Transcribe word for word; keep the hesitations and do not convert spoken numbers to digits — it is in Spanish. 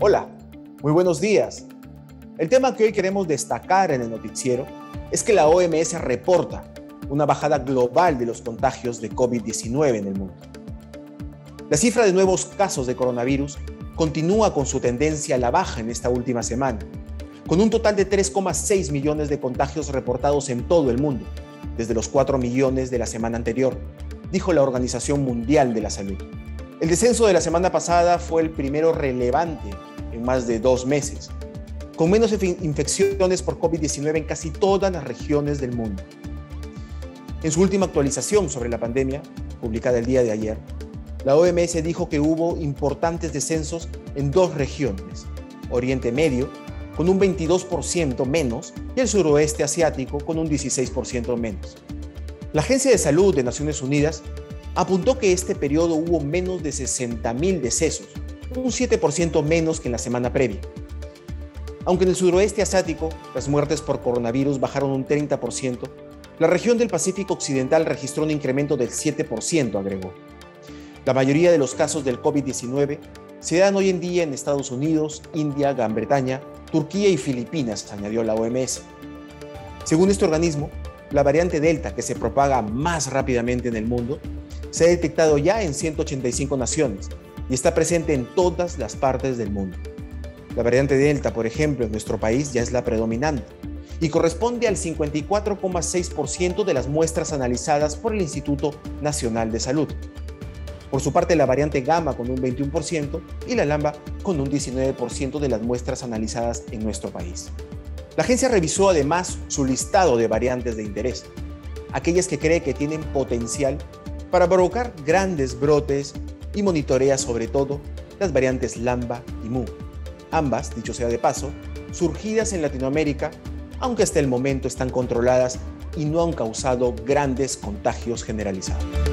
Hola, muy buenos días. El tema que hoy queremos destacar en el noticiero es que la O M S reporta una bajada global de los contagios de COVID diecinueve en el mundo. La cifra de nuevos casos de coronavirus continúa con su tendencia a la baja en esta última semana, con un total de tres coma seis millones de contagios reportados en todo el mundo, desde los cuatro millones de la semana anterior, dijo la Organización Mundial de la Salud. El descenso de la semana pasada fue el primero relevante en más de dos meses, con menos infecciones por COVID diecinueve en casi todas las regiones del mundo. En su última actualización sobre la pandemia, publicada el día de ayer, la O M S dijo que hubo importantes descensos en dos regiones, Oriente Medio, con un veintidós por ciento menos, y el suroeste asiático, con un dieciséis por ciento menos. La Agencia de Salud de Naciones Unidas apuntó que este periodo hubo menos de sesenta mil decesos, un siete por ciento menos que en la semana previa. Aunque en el suroeste asiático las muertes por coronavirus bajaron un treinta por ciento, la región del Pacífico Occidental registró un incremento del siete por ciento, agregó. La mayoría de los casos del COVID diecinueve se dan hoy en día en Estados Unidos, India, Gran Bretaña, Turquía y Filipinas, añadió la O M S. Según este organismo, la variante Delta, que se propaga más rápidamente en el mundo, se ha detectado ya en ciento ochenta y cinco naciones y está presente en todas las partes del mundo. La variante Delta, por ejemplo, en nuestro país ya es la predominante y corresponde al cincuenta y cuatro coma seis por ciento de las muestras analizadas por el Instituto Nacional de Salud. Por su parte, la variante Gamma con un veintiuno por ciento y la Lambda con un diecinueve por ciento de las muestras analizadas en nuestro país. La agencia revisó además su listado de variantes de interés, aquellas que cree que tienen potencial para provocar grandes brotes, y monitorea sobre todo las variantes Lambda y Mu. Ambas, dicho sea de paso, surgidas en Latinoamérica, aunque hasta el momento están controladas y no han causado grandes contagios generalizados.